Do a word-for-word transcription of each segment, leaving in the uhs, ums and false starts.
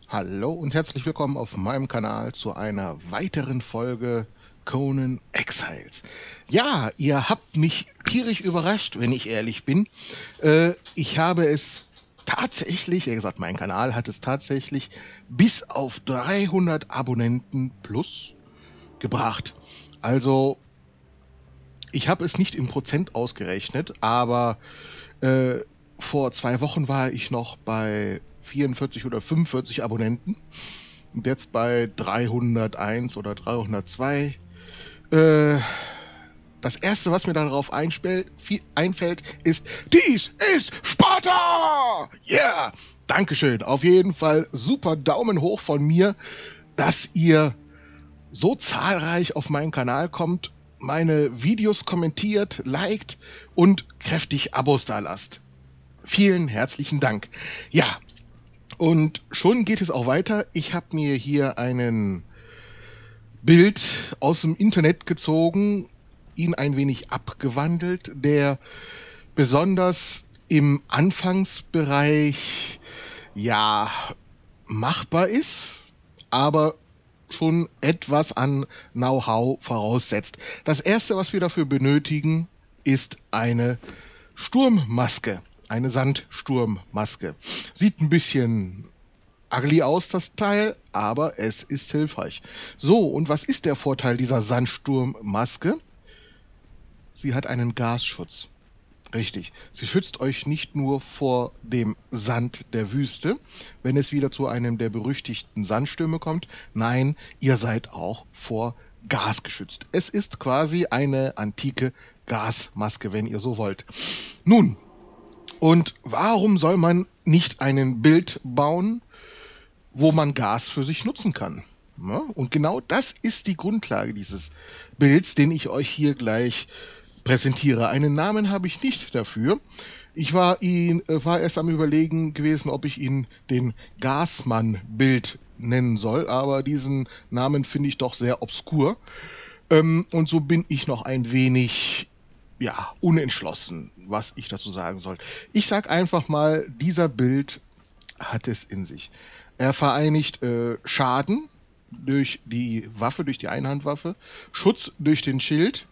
Hallo und herzlich willkommen auf meinem Kanal zu einer weiteren Folge Conan Exiles. Ja, ihr habt mich tierisch überrascht, wenn ich ehrlich bin. Äh, ich habe es tatsächlich, wie gesagt, mein Kanal hat es tatsächlich bis auf dreihundert Abonnenten plus gebracht. Also, ich habe es nicht in Prozent ausgerechnet, aber äh, vor zwei Wochen war ich noch bei vierundvierzig oder fünfundvierzig Abonnenten und jetzt bei dreihunderteins oder dreihundertzwei. Äh, das erste, was mir darauf einfällt, ist: Dies ist Sparta! Yeah! Dankeschön. Auf jeden Fall super Daumen hoch von mir, dass ihr so zahlreich auf meinen Kanal kommt, meine Videos kommentiert, liked und kräftig Abos da lasst. Vielen herzlichen Dank. Ja, und schon geht es auch weiter. Ich habe mir hier einen Bild aus dem Internet gezogen, ihn ein wenig abgewandelt, der besonders im Anfangsbereich ja machbar ist, aber schon etwas an Know-how voraussetzt. Das erste, was wir dafür benötigen, ist eine Sturmmaske, eine Sandsturmmaske. Sieht ein bisschen ugly aus, das Teil, aber es ist hilfreich. So, und was ist der Vorteil dieser Sandsturmmaske? Sie hat einen Gasschutz. Richtig. Sie schützt euch nicht nur vor dem Sand der Wüste, wenn es wieder zu einem der berüchtigten Sandstürme kommt. Nein, ihr seid auch vor Gas geschützt. Es ist quasi eine antike Gasmaske, wenn ihr so wollt. Nun, und warum soll man nicht einen Bild bauen, wo man Gas für sich nutzen kann? Ja, und genau das ist die Grundlage dieses Bilds, den ich euch hier gleich präsentiere. Einen Namen habe ich nicht dafür. Ich war, ihn, war erst am Überlegen gewesen, ob ich ihn den Gasmann-Bild nennen soll, aber diesen Namen finde ich doch sehr obskur. Ähm, und so bin ich noch ein wenig ja, unentschlossen, was ich dazu sagen soll. Ich sage einfach mal, dieser Bild hat es in sich. Er vereinigt äh, Schaden durch die Waffe, durch die Einhandwaffe, Schutz durch den Schild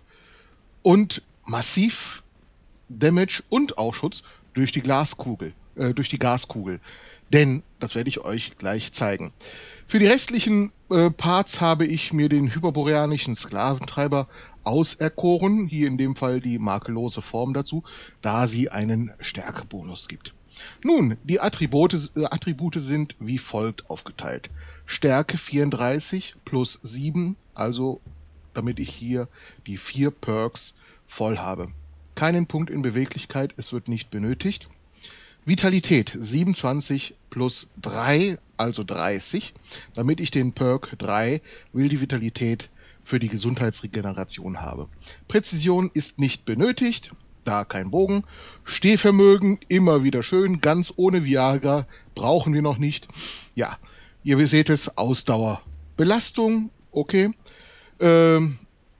und massiv Damage und auch Schutz durch die Glaskugel, äh, durch die Gaskugel. Denn, das werde ich euch gleich zeigen. Für die restlichen äh, Parts habe ich mir den hyperboreanischen Sklaventreiber auserkoren. Hier in dem Fall die makellose Form dazu, da sie einen Stärkebonus gibt. Nun, die Attribute, äh, Attribute sind wie folgt aufgeteilt. Stärke vierunddreißig plus sieben, also damit ich hier die vier Perks voll habe. Keinen Punkt in Beweglichkeit, es wird nicht benötigt. Vitalität siebenundzwanzig plus drei, also dreißig, damit ich den Perk drei, wilde Vitalität, für die Gesundheitsregeneration habe. Präzision ist nicht benötigt, da kein Bogen. Stehvermögen, immer wieder schön, ganz ohne Viagra, brauchen wir noch nicht. Ja, ihr seht es, Ausdauer. Belastung, okay. Ähm,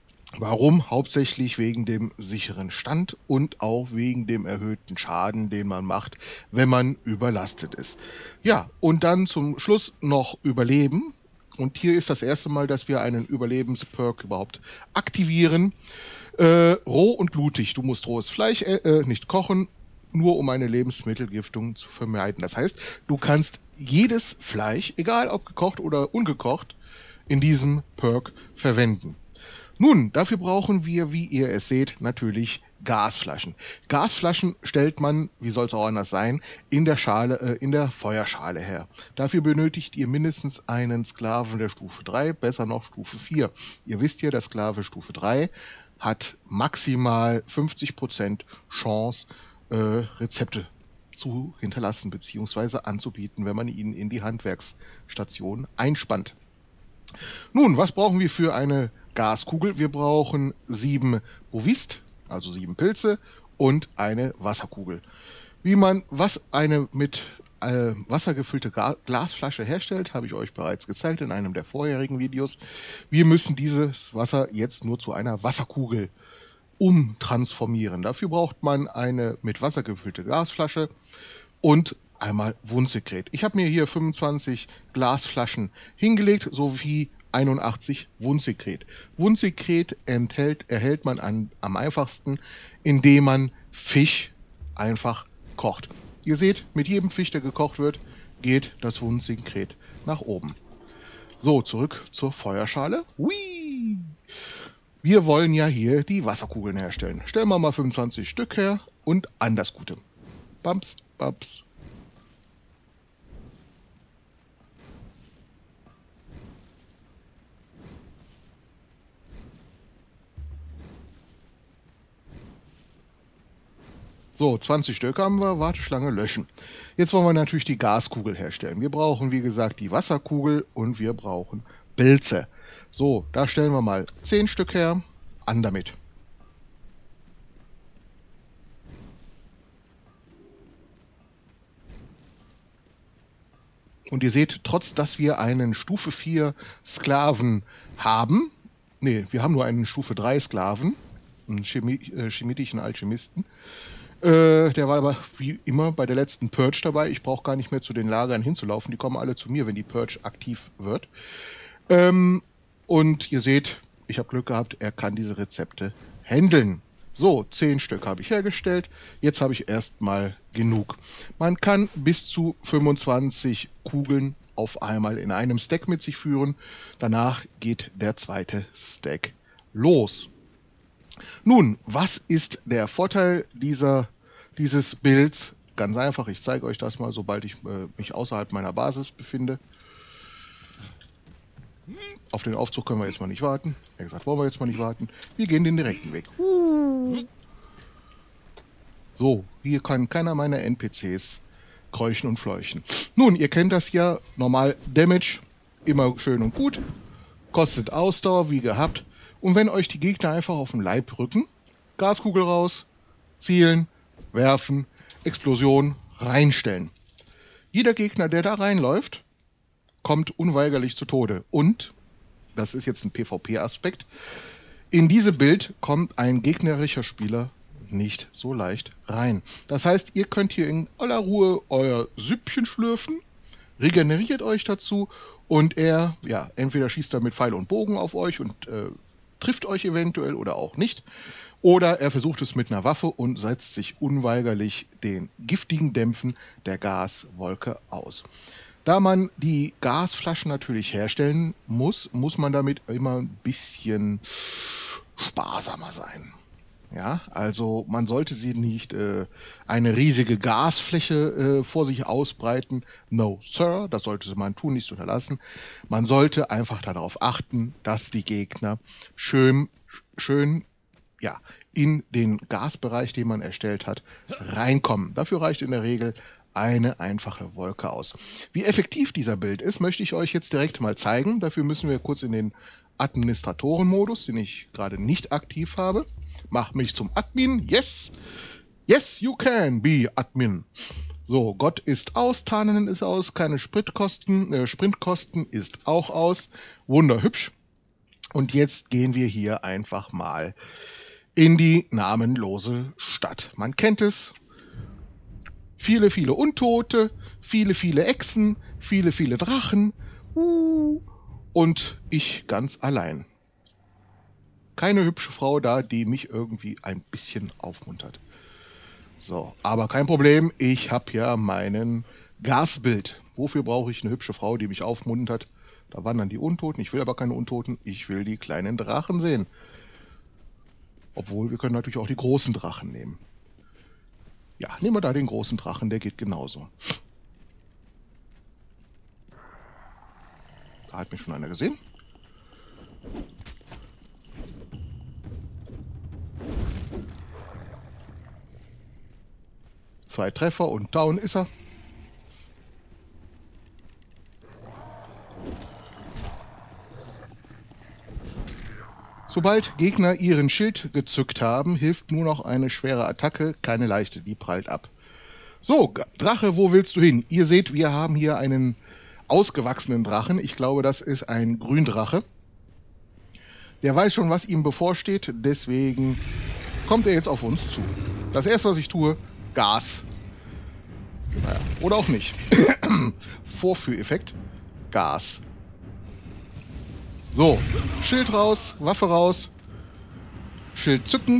warum? Hauptsächlich wegen dem sicheren Stand und auch wegen dem erhöhten Schaden, den man macht, wenn man überlastet ist. Ja, und dann zum Schluss noch Überleben. Und hier ist das erste Mal, dass wir einen Überlebensperk überhaupt aktivieren. Äh, roh und blutig. Du musst rohes Fleisch äh, nicht kochen, nur um eine Lebensmittelgiftung zu vermeiden. Das heißt, du kannst jedes Fleisch, egal ob gekocht oder ungekocht, in diesem Perk verwenden. Nun, dafür brauchen wir, wie ihr es seht, natürlich Gasflaschen. Gasflaschen stellt man, wie soll es auch anders sein, in der Schale, äh, in der Feuerschale her. Dafür benötigt ihr mindestens einen Sklaven der Stufe drei, besser noch Stufe vier. Ihr wisst ja, der Sklave Stufe drei hat maximal fünfzig Prozent Chance, äh, Rezepte zu hinterlassen bzw. anzubieten, wenn man ihn in die Handwerksstation einspannt. Nun, was brauchen wir für eine Gaskugel? Wir brauchen sieben Bovist, also sieben Pilze, und eine Wasserkugel. Wie man was eine mit äh, Wasser gefüllte Ga Glasflasche herstellt, habe ich euch bereits gezeigt in einem der vorherigen Videos. Wir müssen dieses Wasser jetzt nur zu einer Wasserkugel umtransformieren. Dafür braucht man eine mit Wasser gefüllte Glasflasche und einmal Wundsekret. Ich habe mir hier fünfundzwanzig Glasflaschen hingelegt, sowie einundachtzig Wundsekret. Wundsekret enthält, erhält man an, am einfachsten, indem man Fisch einfach kocht. Ihr seht, mit jedem Fisch, der gekocht wird, geht das Wundsekret nach oben. So, zurück zur Feuerschale. Hui! Wir wollen ja hier die Wasserkugeln herstellen. Stellen wir mal fünfundzwanzig Stück her und an das Gute. Bams, bams. So, zwanzig Stück haben wir, Warteschlange löschen. Jetzt wollen wir natürlich die Gaskugel herstellen. Wir brauchen, wie gesagt, die Wasserkugel und wir brauchen Pilze. So, da stellen wir mal zehn Stück her. An damit. Und ihr seht, trotz dass wir einen Stufe vier Sklaven haben, ne, wir haben nur einen Stufe drei Sklaven, einen Chemie, äh, chemitischen Alchemisten, Äh, der war aber wie immer bei der letzten Purge dabei. Ich brauche gar nicht mehr zu den Lagern hinzulaufen. Die kommen alle zu mir, wenn die Purge aktiv wird. Ähm, und ihr seht, ich habe Glück gehabt, er kann diese Rezepte handeln. So, zehn Stück habe ich hergestellt. Jetzt habe ich erstmal genug. Man kann bis zu fünfundzwanzig Kugeln auf einmal in einem Stack mit sich führen. Danach geht der zweite Stack los. Nun, was ist der Vorteil dieser, dieses Builds? Ganz einfach, ich zeige euch das mal, sobald ich äh, mich außerhalb meiner Basis befinde. Auf den Aufzug können wir jetzt mal nicht warten. Er gesagt, wollen wir jetzt mal nicht warten. Wir gehen den direkten Weg. So, hier kann keiner meiner N P Cs kräuchen und fleuchen. Nun, ihr kennt das ja, normal Damage, immer schön und gut. Kostet Ausdauer, wie gehabt. Und wenn euch die Gegner einfach auf den Leib rücken, Gaskugel raus, zielen, werfen, Explosion, reinstellen. Jeder Gegner, der da reinläuft, kommt unweigerlich zu Tode. Und, das ist jetzt ein PvP-Aspekt, in diese Bild kommt ein gegnerischer Spieler nicht so leicht rein. Das heißt, ihr könnt hier in aller Ruhe euer Süppchen schlürfen, regeneriert euch dazu und er, ja, entweder schießt er mit Pfeil und Bogen auf euch und äh, trifft euch eventuell oder auch nicht. Oder er versucht es mit einer Waffe und setzt sich unweigerlich den giftigen Dämpfen der Gaswolke aus. Da man die Gasflaschen natürlich herstellen muss, muss man damit immer ein bisschen sparsamer sein. Ja, also man sollte sie nicht äh, eine riesige Gasfläche äh, vor sich ausbreiten. No, Sir, das sollte man tun, nicht unterlassen. Man sollte einfach darauf achten, dass die Gegner schön, schön ja, in den Gasbereich, den man erstellt hat, reinkommen. Dafür reicht in der Regel eine einfache Wolke aus. Wie effektiv dieser Build ist, möchte ich euch jetzt direkt mal zeigen. Dafür müssen wir kurz in den Administratoren-Modus, den ich gerade nicht aktiv habe. Mach mich zum Admin. Yes. Yes, you can be Admin. So, Gott ist aus, Tarnen ist aus, keine Spritkosten, äh, Sprintkosten ist auch aus. Wunderhübsch. Und jetzt gehen wir hier einfach mal in die namenlose Stadt. Man kennt es. Viele, viele Untote, viele, viele Echsen, viele, viele Drachen. Uh, und ich ganz allein. Keine hübsche Frau da, die mich irgendwie ein bisschen aufmuntert. So, aber kein Problem, ich habe ja meinen Gasbild. Wofür brauche ich eine hübsche Frau, die mich aufmuntert? Da wandern die Untoten, ich will aber keine Untoten, ich will die kleinen Drachen sehen. Obwohl, wir können natürlich auch die großen Drachen nehmen. Ja, nehmen wir da den großen Drachen, der geht genauso. Da hat mich schon einer gesehen. Zwei Treffer und down ist er. Sobald Gegner ihren Schild gezückt haben, hilft nur noch eine schwere Attacke, keine leichte, die prallt ab. So, Drache, wo willst du hin? Ihr seht, wir haben hier einen ausgewachsenen Drachen. Ich glaube, das ist ein Gründrache. Der weiß schon, was ihm bevorsteht, deswegen kommt er jetzt auf uns zu. Das erste, was ich tue, Gas. Naja, oder auch nicht. Vorführeffekt. Gas. So, Schild raus, Waffe raus. Schild zücken.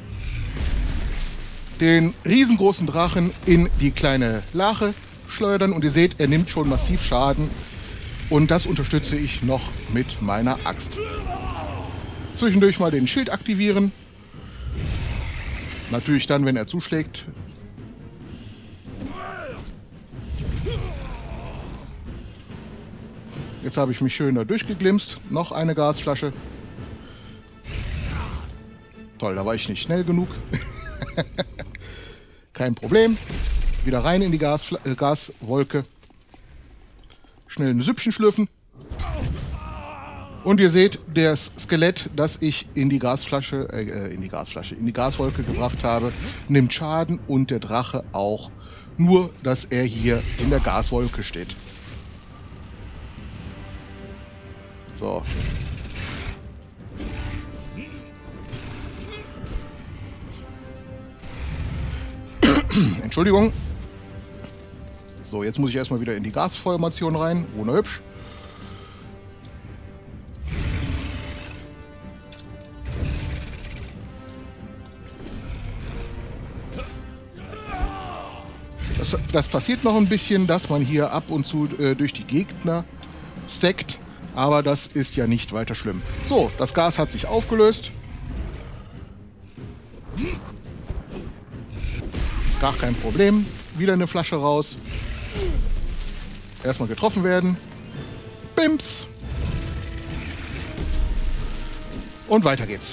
Den riesengroßen Drachen in die kleine Lache schleudern. Und ihr seht, er nimmt schon massiv Schaden. Und das unterstütze ich noch mit meiner Axt. Zwischendurch mal den Schild aktivieren. Natürlich dann, wenn er zuschlägt. Jetzt habe ich mich schön da durchgeglimst. Noch eine Gasflasche. Toll, da war ich nicht schnell genug. Kein Problem. Wieder rein in die Gasfla äh, Gaswolke. Schnell ein Süppchen schlürfen. Und ihr seht, das Skelett, das ich in die Gasflasche, äh, in die Gasflasche, in die Gaswolke gebracht habe, nimmt Schaden und der Drache auch. Nur, dass er hier in der Gaswolke steht. So. Entschuldigung. So, jetzt muss ich erstmal wieder in die Gasformation rein. Wunderhübsch. Das, das passiert noch ein bisschen, dass man hier ab und zu äh, durch die Gegner stackt. Aber das ist ja nicht weiter schlimm. So, das Gas hat sich aufgelöst. Gar kein Problem. Wieder eine Flasche raus. Erstmal getroffen werden. Bims. Und weiter geht's.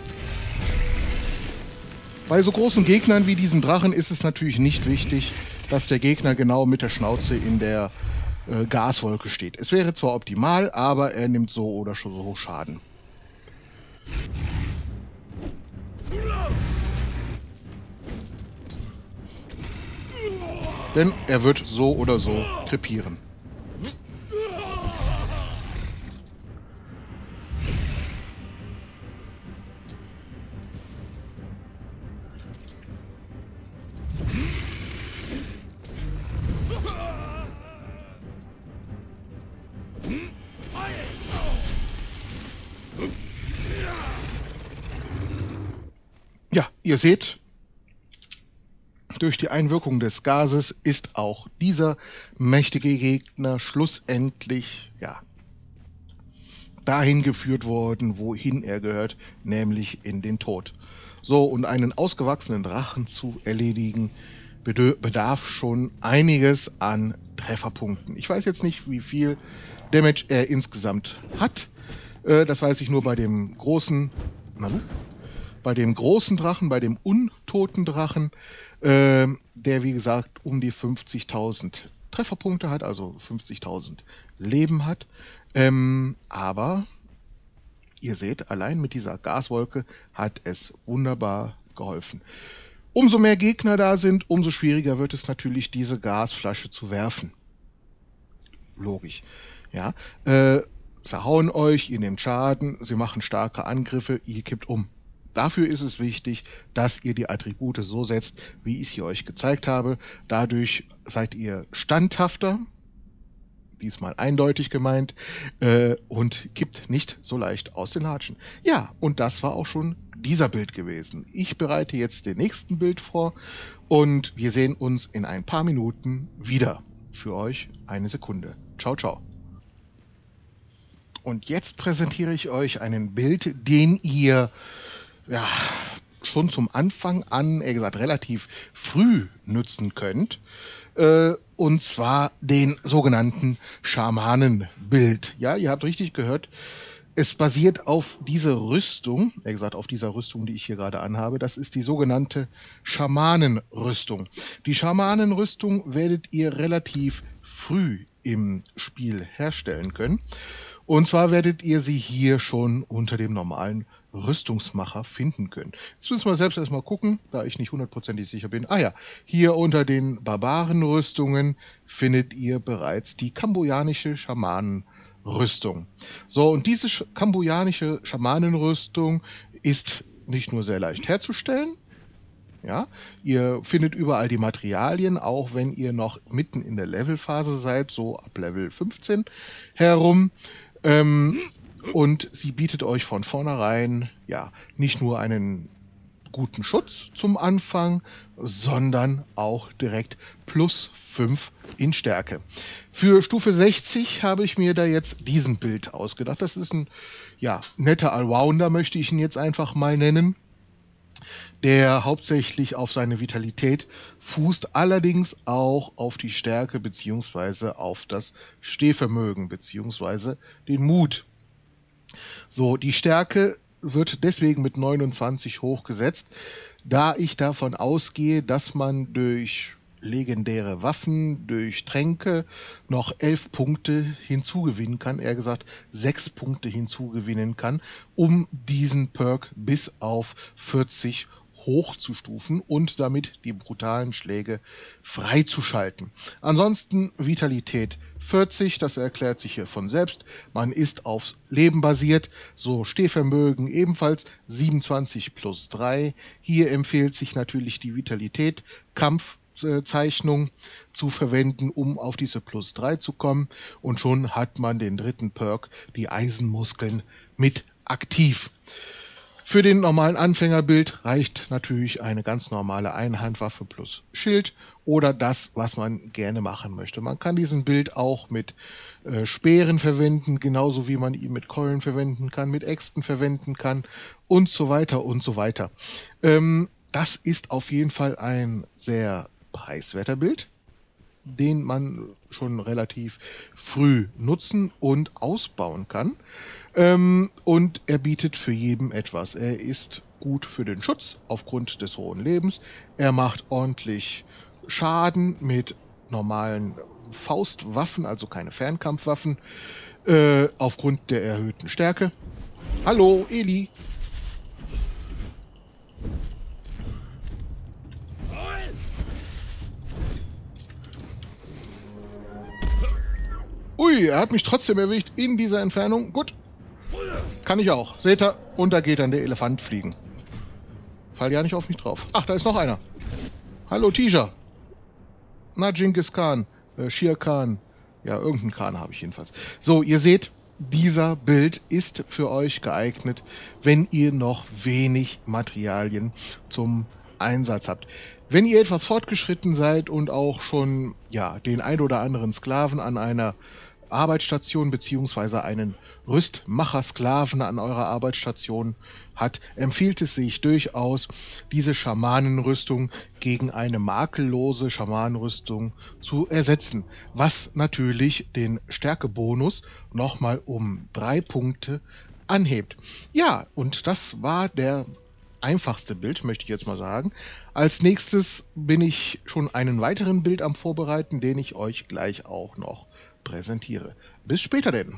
Bei so großen Gegnern wie diesen Drachen ist es natürlich nicht wichtig, dass der Gegner genau mit der Schnauze in der äh, Gaswolke steht. Es wäre zwar optimal, aber er nimmt so oder so Schaden. Denn er wird so oder so krepieren. Ja, ihr seht, durch die Einwirkung des Gases ist auch dieser mächtige Gegner schlussendlich, ja, dahin geführt worden, wohin er gehört, nämlich in den Tod. So, und einen ausgewachsenen Drachen zu erledigen, bedarf schon einiges an Trefferpunkten. Ich weiß jetzt nicht, wie viel Damage er insgesamt hat. Äh, das weiß ich nur bei dem großen, na, bei dem großen Drachen, bei dem untoten Drachen, äh, der wie gesagt um die fünfzigtausend Trefferpunkte hat, also fünfzigtausend Leben hat. Ähm, aber ihr seht, allein mit dieser Gaswolke hat es wunderbar geholfen. Umso mehr Gegner da sind, umso schwieriger wird es natürlich, diese Gasflasche zu werfen. Logisch. Ja, äh, zerhauen euch, ihr nehmt Schaden, sie machen starke Angriffe, ihr kippt um. Dafür ist es wichtig, dass ihr die Attribute so setzt, wie ich sie euch gezeigt habe. Dadurch seid ihr standhafter, diesmal eindeutig gemeint, äh, und kippt nicht so leicht aus den Latschen. Ja, und das war auch schon dieser Bild gewesen. Ich bereite jetzt den nächsten Bild vor und wir sehen uns in ein paar Minuten wieder. Für euch eine Sekunde. Ciao, ciao. Und jetzt präsentiere ich euch einen Bild, den ihr ja, schon zum Anfang an, eher gesagt, relativ früh nutzen könnt. Äh, und zwar den sogenannten Schamanenbild. Ja, ihr habt richtig gehört. Es basiert auf dieser Rüstung, eher gesagt auf dieser Rüstung, die ich hier gerade anhabe. Das ist die sogenannte Schamanenrüstung. Die Schamanenrüstung werdet ihr relativ früh im Spiel herstellen können. Und zwar werdet ihr sie hier schon unter dem normalen Rüstungsmacher finden können. Jetzt müssen wir selbst erstmal gucken, da ich nicht hundertprozentig sicher bin. Ah ja, hier unter den Barbarenrüstungen findet ihr bereits die kambojanische Schamanenrüstung. So, und diese kambojanische Schamanenrüstung ist nicht nur sehr leicht herzustellen, Ja, ihr findet überall die Materialien, auch wenn ihr noch mitten in der Levelphase seid, so ab Level fünfzehn herum. Ähm, und sie bietet euch von vornherein ja nicht nur einen guten Schutz zum Anfang, sondern auch direkt plus fünf in Stärke. Für Stufe sechzig habe ich mir da jetzt diesen Bild ausgedacht. Das ist ein ja, netter Allrounder, möchte ich ihn jetzt einfach mal nennen, der hauptsächlich auf seine Vitalität fußt, allerdings auch auf die Stärke bzw. auf das Stehvermögen bzw. den Mut. So, die Stärke wird deswegen mit neunundzwanzig hochgesetzt, da ich davon ausgehe, dass man durch legendäre Waffen, durch Tränke noch elf Punkte hinzugewinnen kann, eher gesagt sechs Punkte hinzugewinnen kann, um diesen Perk bis auf vierzig hochzustufen und damit die brutalen Schläge freizuschalten. Ansonsten Vitalität vierzig, das erklärt sich hier von selbst. Man ist aufs Leben basiert, so Stehvermögen ebenfalls siebenundzwanzig plus drei. Hier empfiehlt sich natürlich die Vitalität, Kampfzeichnung zu verwenden, um auf diese plus drei zu kommen. Und schon hat man den dritten Perk, die Eisenmuskeln, mit aktiv. Für den normalen Anfängerbild reicht natürlich eine ganz normale Einhandwaffe plus Schild oder das, was man gerne machen möchte. Man kann diesen Bild auch mit äh, Speeren verwenden, genauso wie man ihn mit Keulen verwenden kann, mit Äxten verwenden kann und so weiter und so weiter. Ähm, das ist auf jeden Fall ein sehr preiswerter Bild, den man schon relativ früh nutzen und ausbauen kann. Ähm, und er bietet für jeden etwas. Er ist gut für den Schutz aufgrund des hohen Lebens. Er macht ordentlich Schaden mit normalen Faustwaffen, also keine Fernkampfwaffen, äh, aufgrund der erhöhten Stärke. Hallo, Eli. Ui, er hat mich trotzdem erwischt in dieser Entfernung. Gut. Kann ich auch. Seht ihr? Und da geht dann der Elefant fliegen. Fall ja nicht auf mich drauf. Ach, da ist noch einer. Hallo, Tisha. Na, Genghis Khan. Äh, Shere Khan. Ja, irgendeinen Khan habe ich jedenfalls. So, ihr seht, dieser Bild ist für euch geeignet, wenn ihr noch wenig Materialien zum Einsatz habt. Wenn ihr etwas fortgeschritten seid und auch schon ja, den ein oder anderen Sklaven an einer Arbeitsstation bzw. einen Rüstmacher-Sklaven an eurer Arbeitsstation hat, empfiehlt es sich durchaus, diese Schamanenrüstung gegen eine makellose Schamanenrüstung zu ersetzen, was natürlich den Stärkebonus nochmal um drei Punkte anhebt. Ja, und das war der einfachste Bild, möchte ich jetzt mal sagen. Als nächstes bin ich schon einen weiteren Bild am Vorbereiten, den ich euch gleich auch noch präsentiere. Bis später denn.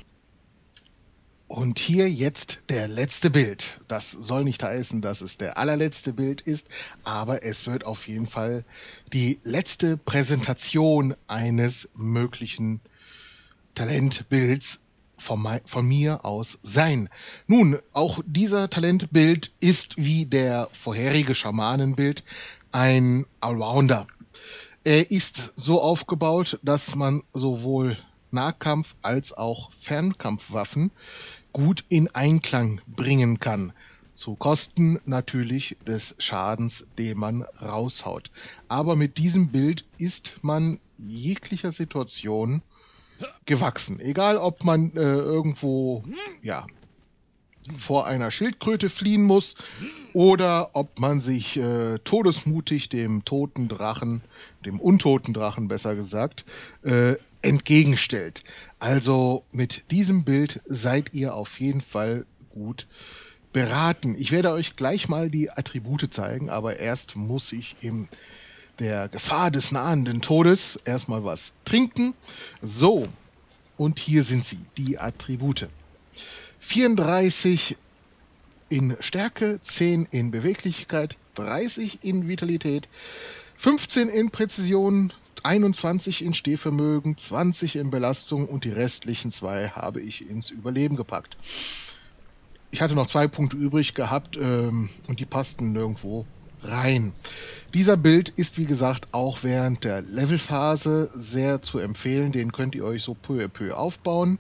Und hier jetzt der letzte Bild. Das soll nicht heißen, dass es der allerletzte Bild ist, aber es wird auf jeden Fall die letzte Präsentation eines möglichen Talentbilds von, von mir aus sein. Nun, auch dieser Talentbild ist wie der vorherige Schamanenbild ein Allrounder. Er ist so aufgebaut, dass man sowohl Nahkampf- als auch Fernkampfwaffen gut in Einklang bringen kann. Zu Kosten natürlich des Schadens, den man raushaut. Aber mit diesem Bild ist man jeglicher Situation gewachsen. Egal, ob man äh, irgendwo ja, vor einer Schildkröte fliehen muss oder ob man sich äh, todesmutig dem toten Drachen, dem untoten Drachen besser gesagt, äh, entgegenstellt. Also mit diesem Bild seid ihr auf jeden Fall gut beraten. Ich werde euch gleich mal die Attribute zeigen, aber erst muss ich in der Gefahr des nahenden Todes erstmal was trinken. So, und hier sind sie, die Attribute. vierunddreißig in Stärke, zehn in Beweglichkeit, dreißig in Vitalität, fünfzehn in Präzision, einundzwanzig in Stehvermögen, zwanzig in Belastung und die restlichen zwei habe ich ins Überleben gepackt. Ich hatte noch zwei Punkte übrig gehabt ähm, und die passten nirgendwo rein. Dieser Build ist, wie gesagt, auch während der Levelphase sehr zu empfehlen. Den könnt ihr euch so peu à peu aufbauen.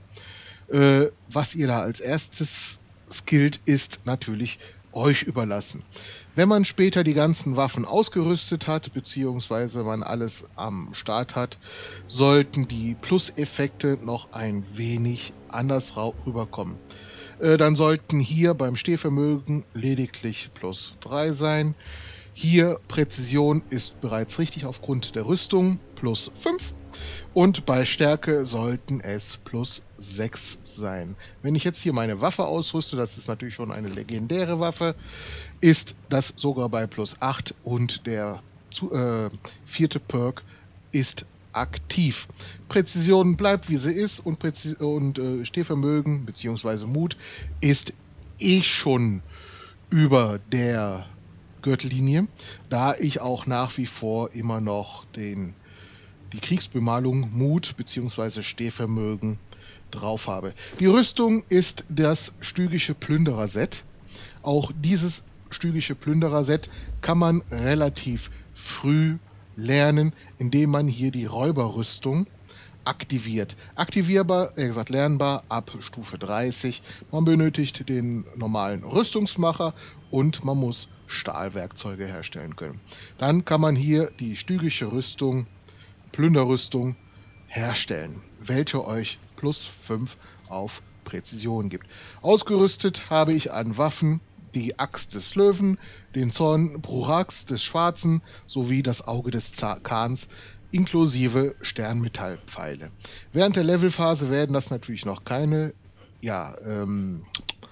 Äh, was ihr da als erstes skillt, ist natürlich euch überlassen. Wenn man später die ganzen Waffen ausgerüstet hat, beziehungsweise man alles am Start hat, sollten die Plus-Effekte noch ein wenig anders rüberkommen. Äh, dann sollten hier beim Stehvermögen lediglich plus drei sein. Hier Präzision ist bereits richtig aufgrund der Rüstung, plus fünf. Und bei Stärke sollten es plus sechs sein. Wenn ich jetzt hier meine Waffe ausrüste, das ist natürlich schon eine legendäre Waffe, ist das sogar bei plus acht und der zu, äh, vierte Perk ist aktiv. Präzision bleibt wie sie ist und, Präzis und äh, Stehvermögen bzw. Mut ist eh schon über der Gürtellinie, da ich auch nach wie vor immer noch den, die Kriegsbemalung Mut bzw. Stehvermögen drauf habe. Die Rüstung ist das stügische Plünderer-Set. Auch dieses stügische Plünderer-Set kann man relativ früh lernen, indem man hier die Räuberrüstung aktiviert. Aktivierbar, wie gesagt, lernbar ab Stufe dreißig. Man benötigt den normalen Rüstungsmacher und man muss Stahlwerkzeuge herstellen können. Dann kann man hier die stügische Rüstung, Plünderrüstung herstellen, welche euch plus fünf auf Präzision gibt. Ausgerüstet habe ich an Waffen die Axt des Löwen, den Zorn Brurax des Schwarzen sowie das Auge des Khans inklusive Sternmetallpfeile. Während der Levelphase werden das natürlich noch keine ja, ähm,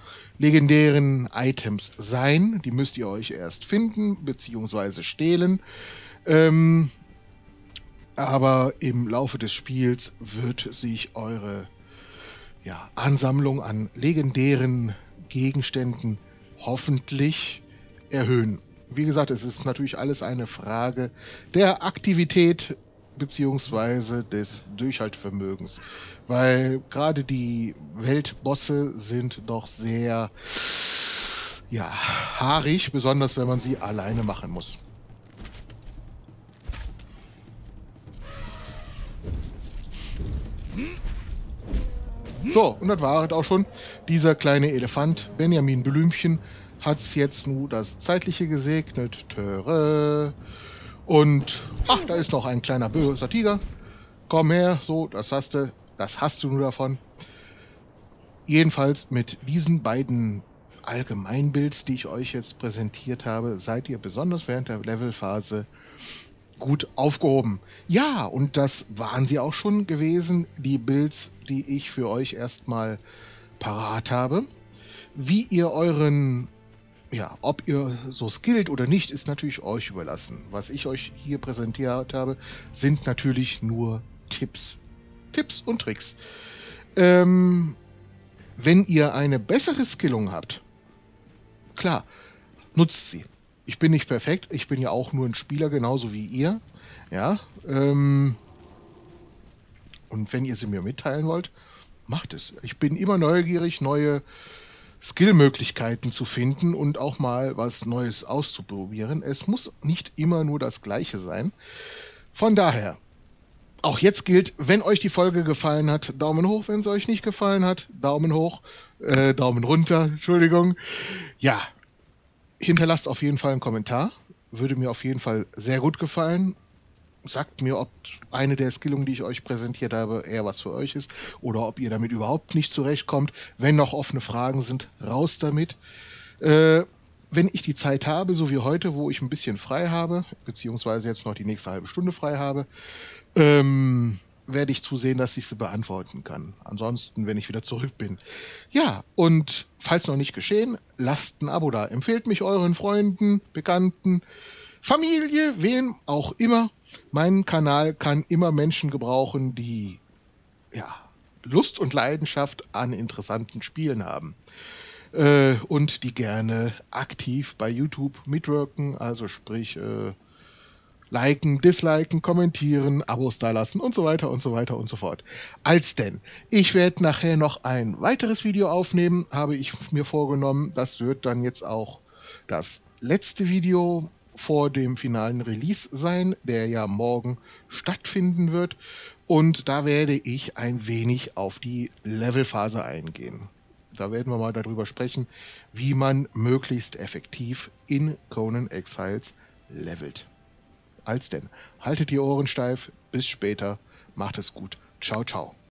legendären Items sein. Die müsst ihr euch erst finden bzw. stehlen. Ähm, aber im Laufe des Spiels wird sich eure ja, Ansammlung an legendären Gegenständen hoffentlich erhöhen. Wie gesagt, es ist natürlich alles eine Frage der Aktivität beziehungsweise des Durchhaltevermögens, weil gerade die Weltbosse sind doch sehr ja, haarig, besonders wenn man sie alleine machen muss. So, und das war es auch schon. Dieser kleine Elefant, Benjamin Blümchen, hat es jetzt nur das Zeitliche gesegnet. Töre. Und, ach, da ist noch ein kleiner böser Tiger. Komm her, so, das hast du, das hast du nur davon. Jedenfalls mit diesen beiden Allgemeinbuilds, die ich euch jetzt präsentiert habe, seid ihr besonders während der Levelphase gut aufgehoben. Ja, und das waren sie auch schon gewesen, die Builds, die ich für euch erstmal parat habe. Wie ihr euren, ja, ob ihr so skillt oder nicht, ist natürlich euch überlassen. Was ich euch hier präsentiert habe, sind natürlich nur Tipps. Tipps und Tricks. Ähm, wenn ihr eine bessere Skillung habt, klar, nutzt sie. Ich bin nicht perfekt, ich bin ja auch nur ein Spieler, genauso wie ihr. Ja, ähm, und wenn ihr sie mir mitteilen wollt, macht es. Ich bin immer neugierig, neue Skillmöglichkeiten zu finden und auch mal was Neues auszuprobieren. Es muss nicht immer nur das Gleiche sein. Von daher, auch jetzt gilt, wenn euch die Folge gefallen hat, Daumen hoch, wenn es euch nicht gefallen hat, Daumen hoch, äh, Daumen runter, Entschuldigung. Ja, hinterlasst auf jeden Fall einen Kommentar. Würde mir auf jeden Fall sehr gut gefallen. Sagt mir, ob eine der Skillungen, die ich euch präsentiert habe, eher was für euch ist oder ob ihr damit überhaupt nicht zurechtkommt. Wenn noch offene Fragen sind, raus damit. Äh, wenn ich die Zeit habe, so wie heute, wo ich ein bisschen frei habe, beziehungsweise jetzt noch die nächste halbe Stunde frei habe, ähm, werde ich zusehen, dass ich sie beantworten kann. Ansonsten, wenn ich wieder zurück bin. Ja, und falls noch nicht geschehen, lasst ein Abo da. Empfehlt mich euren Freunden, Bekannten, Familie, wem auch immer. Mein Kanal kann immer Menschen gebrauchen, die ja, Lust und Leidenschaft an interessanten Spielen haben. Äh, und die gerne aktiv bei YouTube mitwirken, also sprich äh, liken, disliken, kommentieren, Abos dalassen und so weiter und so weiter und so fort. Als denn, ich werde nachher noch ein weiteres Video aufnehmen, habe ich mir vorgenommen. Das wird dann jetzt auch das letzte Video vor dem finalen Release sein, der ja morgen stattfinden wird. Und da werde ich ein wenig auf die Levelphase eingehen. Da werden wir mal darüber sprechen, wie man möglichst effektiv in Conan Exiles levelt. Als denn, haltet die Ohren steif, bis später, macht es gut, ciao, ciao.